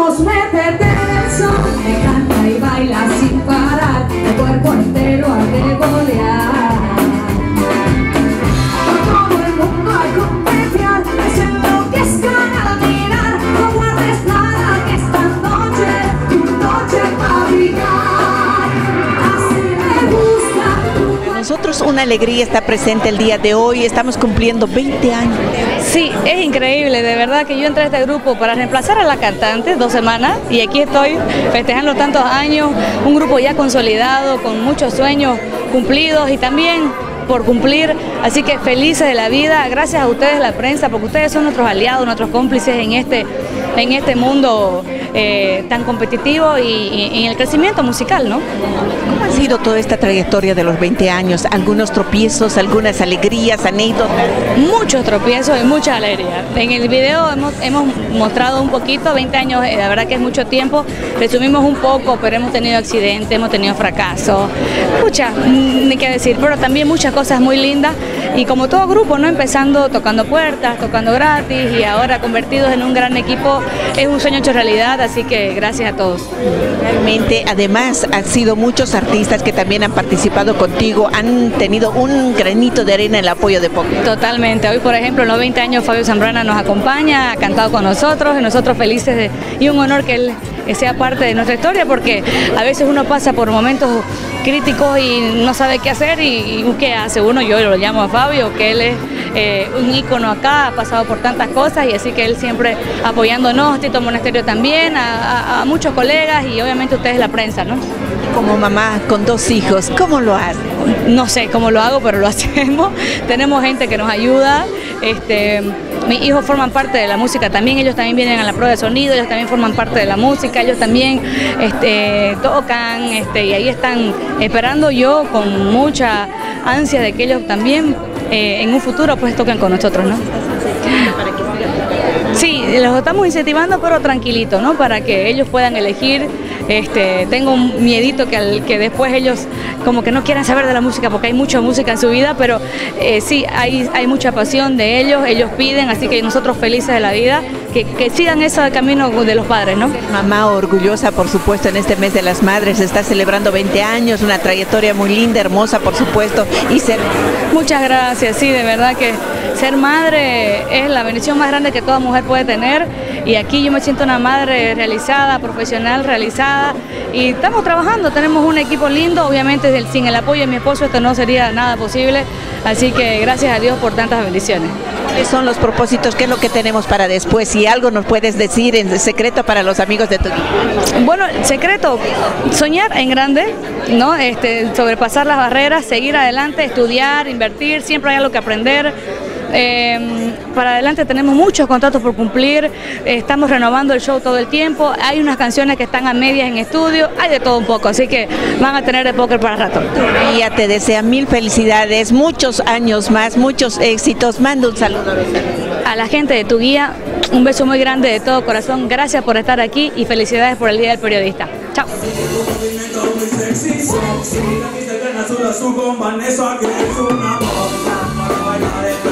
Vamos, métete en el son, me canta y baila sin parar, el cuerpo entero a regolear. Todo el mundo a competir, se enloquezcan al mirar, no guardes nada que esta noche, tu noche va a brillar. Así me gusta. Nosotros una alegría estar presente el día de hoy, estamos cumpliendo 20 años. Sí, es increíble, de verdad que yo entré a este grupo para reemplazar a la cantante 2 semanas y aquí estoy festejando tantos años, un grupo ya consolidado, con muchos sueños cumplidos y también por cumplir, así que felices de la vida, gracias a ustedes la prensa, porque ustedes son nuestros aliados, nuestros cómplices en este mundo tan competitivo y en el crecimiento musical, ¿no? ¿Cómo ha sido toda esta trayectoria de los 20 años? ¿Algunos tropiezos, algunas alegrías, anécdotas? Muchos tropiezos y mucha alegría. En el video hemos mostrado un poquito, 20 años, la verdad que es mucho tiempo, resumimos un poco, pero hemos tenido accidentes, hemos tenido fracasos, ni qué decir, pero también muchas cosas muy lindas y como todo grupo, ¿no? Empezando tocando puertas, tocando gratis y ahora convertidos en un gran equipo, es un sueño hecho realidad, así que gracias a todos. Realmente, además, han sido muchos artistas que también han participado contigo, han tenido un granito de arena en el apoyo de Poco. Totalmente, hoy por ejemplo en los 20 años Fabio Zambrana nos acompaña, ha cantado con nosotros y nosotros felices y un honor que él sea parte de nuestra historia porque a veces uno pasa por momentos críticos y no sabe qué hacer y ¿qué hace uno? Yo lo llamo a Fabio, que él es un ícono acá, ha pasado por tantas cosas y así que él siempre apoyándonos, Tito Monasterio también, a muchos colegas y obviamente ustedes la prensa, ¿no? Como mamá con 2 hijos, ¿cómo lo haces? No sé cómo lo hago, pero lo hacemos. Tenemos gente que nos ayuda. Mis hijos forman parte de la música también, ellos también vienen a la prueba de sonido, ellos también forman parte de la música, ellos también tocan y ahí están esperando yo con mucha ansia de que ellos también en un futuro pues toquen con nosotros, ¿no? Sí, los estamos incentivando pero tranquilito, ¿no? Para que ellos puedan elegir. Tengo un miedito que después ellos como que no quieran saber de la música porque hay mucha música en su vida, pero sí, hay mucha pasión de ellos piden, así que nosotros felices de la vida, que sigan ese camino de los padres, ¿no? Mamá orgullosa, por supuesto, en este mes de las madres, está celebrando 20 años, una trayectoria muy linda, hermosa, por supuesto, y ser... Muchas gracias, sí, de verdad que ser madre es la bendición más grande que toda mujer puede tener y aquí yo me siento una madre realizada, profesional, realizada y estamos trabajando, tenemos un equipo lindo, obviamente sin el apoyo de mi esposo esto no sería nada posible, así que gracias a Dios por tantas bendiciones. ¿Cuáles son los propósitos? ¿Qué es lo que tenemos para después? Si algo nos puedes decir en secreto para los amigos de tu equipo. Bueno, el secreto, soñar en grande, ¿no? Sobrepasar las barreras, seguir adelante, estudiar, invertir, siempre hay algo que aprender. Para adelante tenemos muchos contratos por cumplir, estamos renovando el show todo el tiempo, hay unas canciones que están a medias en estudio, hay de todo un poco, así que van a tener de póker para rato. Y te desea 1000 felicidades, muchos años más, muchos éxitos, mando un saludo a la gente de Tu Guía, un beso muy grande de todo corazón, gracias por estar aquí y felicidades por el Día del Periodista. Chao. Su con Vanessa, que es una